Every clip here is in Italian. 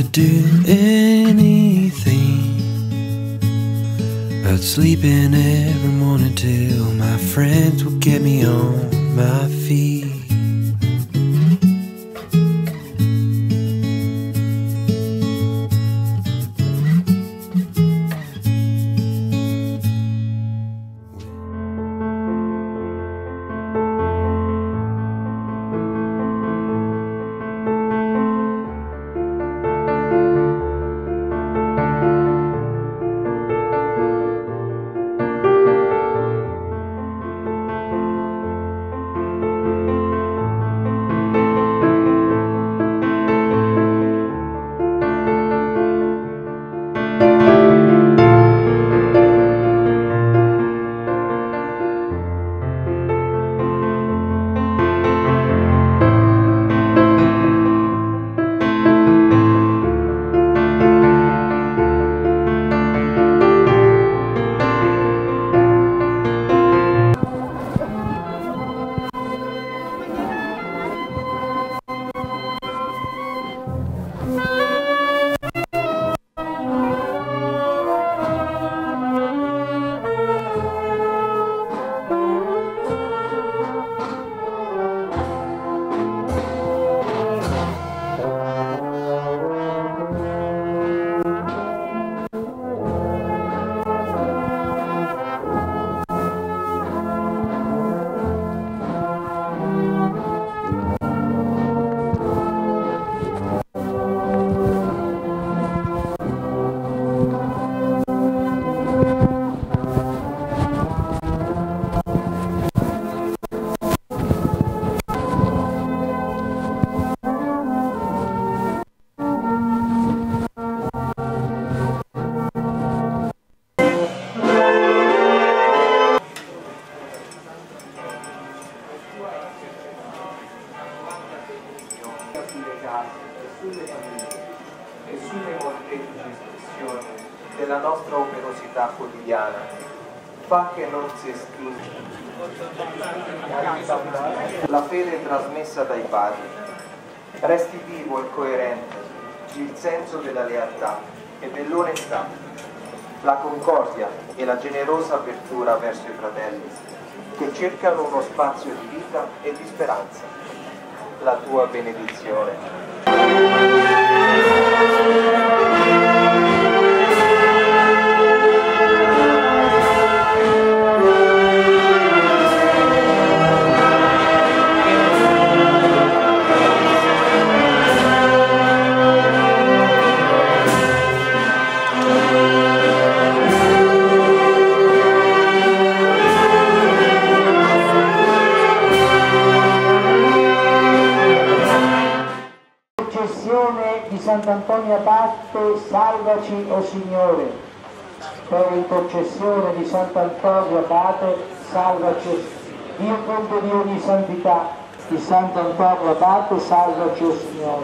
do anything but sleeping every morning till my friends will get me on my feet. della nostra operosità quotidiana, fa che non si estinga la fede trasmessa dai padri, resti vivo e coerente il senso della lealtà e dell'onestà, la concordia e la generosa apertura verso i fratelli che cercano uno spazio di vita e di speranza. La tua benedizione. Di Sant'Antonio Abate, salvaci, o Signore. Per l'intercessione di Sant'Antonio Abate, salvaci, Dio fonte di ogni santità, di Sant'Antonio Abate, salvaci, o Signore.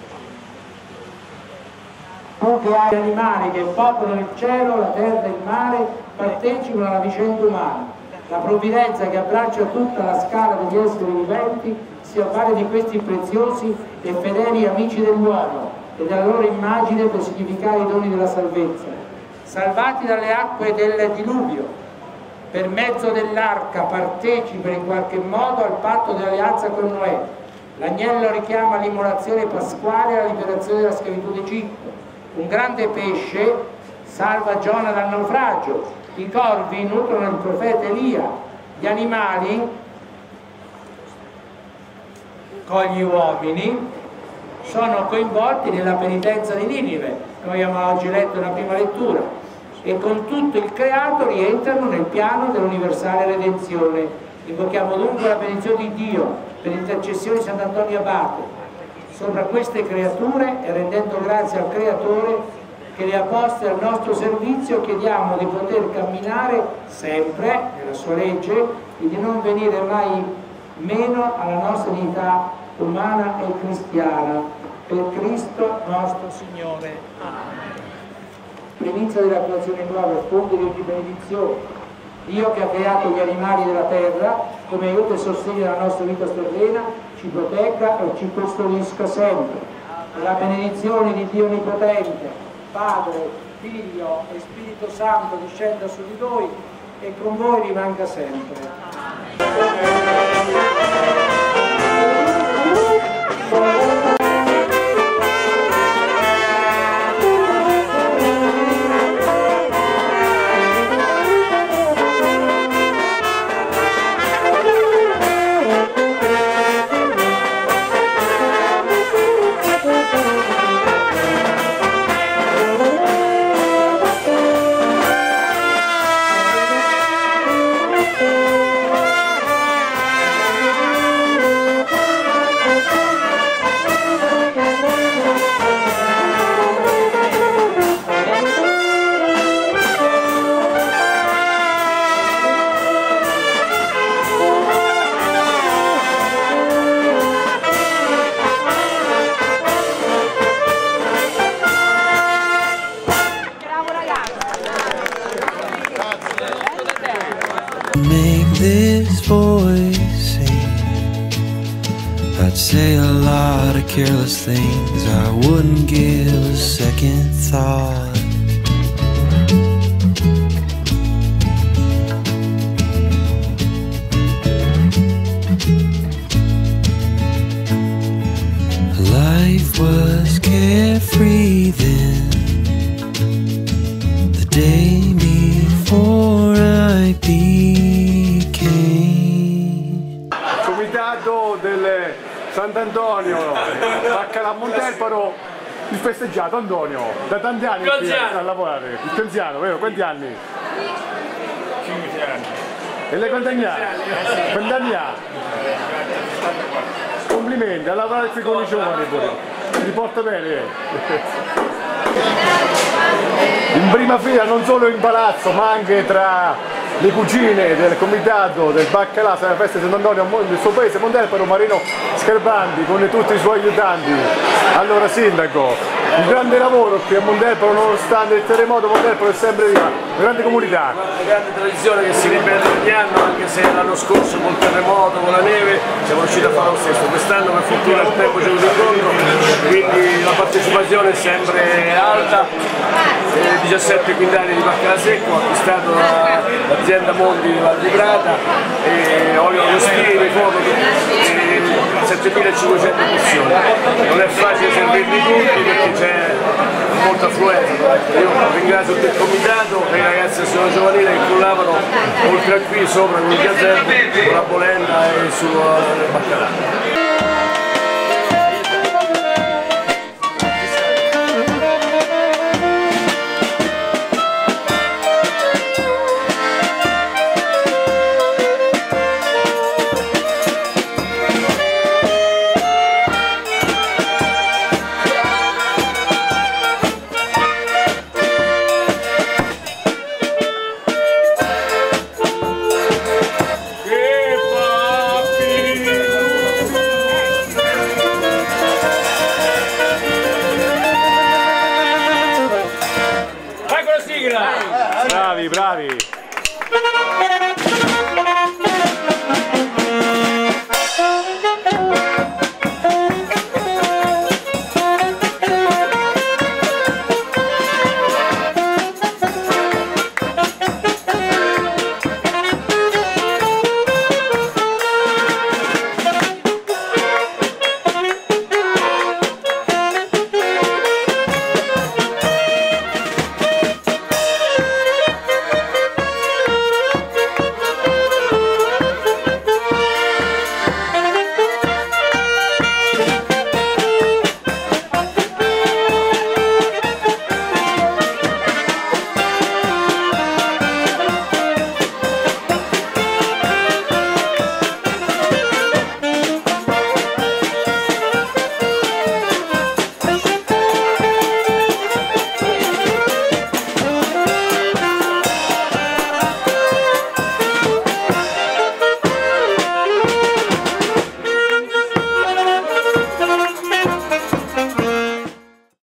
Tu che hai animali che popolano il cielo, la terra e il mare, partecipano alla vicenda umana. La provvidenza che abbraccia tutta la scala degli esseri viventi si avvale di questi preziosi e fedeli amici dell'uomo e della loro immagine per significare i doni della salvezza. Salvati dalle acque del diluvio, per mezzo dell'arca partecipano in qualche modo al patto dell'alleanza con Noè. L'agnello richiama l'immolazione pasquale e la liberazione dalla schiavitù d'Egitto. Un grande pesce salva Giona dal naufragio. I corvi nutrono il profeta Elia. Gli animali con gli uomini sono coinvolti nella penitenza di Ninive, noi abbiamo oggi letto nella prima lettura, e con tutto il creato rientrano nel piano dell'universale redenzione. Invochiamo dunque la benedizione di Dio per l'intercessione di Sant'Antonio Abate sopra queste creature e rendendo grazie al Creatore che le ha poste al nostro servizio, chiediamo di poter camminare sempre nella sua legge e di non venire mai meno alla nostra dignità umana e cristiana. Per Cristo nostro Signore. Amen. Primizia della creazione nuova, fonte di ogni benedizione. Dio che ha creato gli animali della terra come aiuto e sostegno della nostra vita terrena, ci protegga e ci custodisca sempre. la benedizione di Dio Onnipotente, Padre, Figlio e Spirito Santo discenda su di voi e con voi rimanga sempre. Make this voice sing. I'd say a lot of careless things I wouldn't give a second thought. Life was carefree then, the day before I became. Comitato del Sant'Antonio, Baccalà Montelparo, il festeggiato Antonio, da tanti anni qui a lavorare, il più anziano, vero? Quanti anni? 15 anni. E lei quanti anni ha? Quanti anni ha? Complimenti, a lavorare qui con i giovani pure, si porta bene. In prima fila non solo in palazzo ma anche tra le cugine del comitato del Baccalà, sarà la festa di Sant'Antonio del suo paese, Montelparo, Marino Scarpandi con tutti i suoi aiutanti. Allora sindaco, un grande lavoro qui a Montelparo, nonostante il terremoto Montelparo è sempre viva, una grande comunità. Una grande tradizione che si ripete ogni anno, anche se l'anno scorso col terremoto, con la neve, siamo riusciti a fare lo stesso. Quest'anno per fortuna il tempo ci è venuto incontro, quindi la partecipazione è sempre alta. 17 quintali di baccalà secco acquistato dall'azienda Mondi di Val di Prata, olio rostino, foto, 7.500 porzioni. Non è facile servirli tutti perché c'è molta affluenza. Io ringrazio tutto il comitato e i ragazzi del Seno Giovanile che collaborano oltre a qui sopra con il gazebo, con la polenta e sul baccalà.